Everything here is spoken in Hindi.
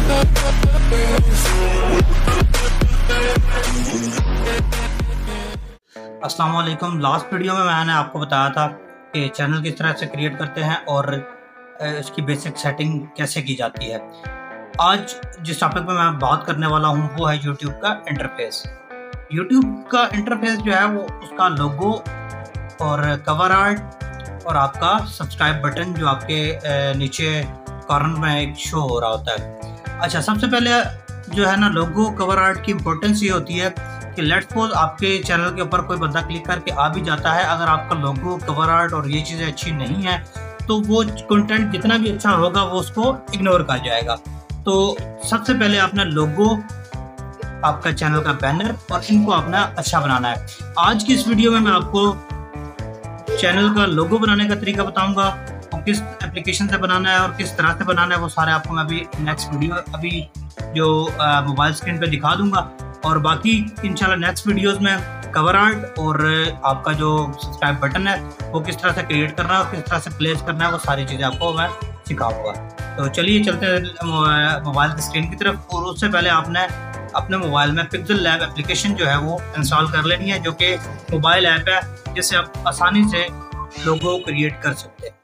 अस्सलाम वालेकुम। लास्ट वीडियो में मैंने आपको बताया था कि चैनल किस तरह से क्रिएट करते हैं और इसकी बेसिक सेटिंग कैसे की जाती है। आज जिस टॉपिक में मैं बात करने वाला हूँ वो है यूट्यूब का इंटरफेस। यूट्यूब का इंटरफेस जो है वो उसका लोगो और कवर आर्ट और आपका सब्सक्राइब बटन जो आपके नीचे कॉर्नर में एक शो हो रहा होता है। अच्छा, सबसे पहले जो है ना लोगो कवर आर्ट की इम्पोर्टेंस ये होती है कि लेट्स सपोज आपके चैनल के ऊपर कोई बंदा क्लिक करके आ भी जाता है, अगर आपका लोगो कवर आर्ट और ये चीज़ें अच्छी नहीं है तो वो कंटेंट जितना भी अच्छा होगा वो उसको इग्नोर कर जाएगा। तो सबसे पहले अपना लोगो, आपका चैनल का बैनर और इनको अपना अच्छा बनाना है। आज की इस वीडियो में मैं आपको चैनल का लोगो बनाने का तरीका बताऊंगा और किस एप्लीकेशन से बनाना है और किस तरह से बनाना है वो सारे आपको मैं अभी नेक्स्ट वीडियो अभी जो मोबाइल स्क्रीन पे दिखा दूंगा। और बाकी इंशाल्लाह नेक्स्ट वीडियोस में कवर आर्ट और आपका जो सब्सक्राइब बटन है वो किस तरह से क्रिएट करना है और किस तरह से प्लेस करना है वो सारी चीज़ें आपको मैं सिखाऊंगा। तो चलिए चलते हैं मोबाइल की स्क्रीन की तरफ। और उससे पहले आपने अपने मोबाइल में पिक्सेल लैब एप्लीकेशन जो है वो इंस्टॉल कर लेनी है, जो कि मोबाइल ऐप है जिससे आप आसानी से लोगो क्रिएट कर सकते हैं।